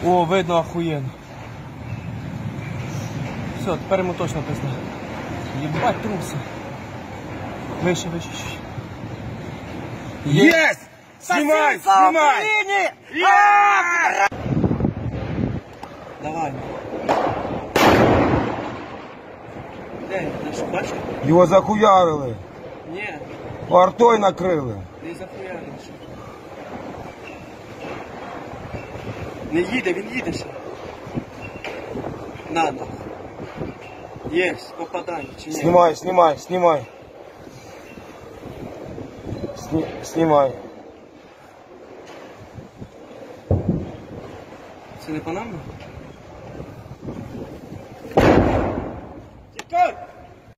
О, видно охуєнно. Все, тепер йому точно пизда. Єбать труси. Вище, вище. Есть! Снимай! Снимай! Давай. Де, ти що, бачиш? Його захуярили. Ні, Артой накрили. не захуяриш. Не їде, він їде ще. Надо. Єсть, попадання, чи ні? Снимай, снимай, снимай. Снимай. Це не по нам? Тікай!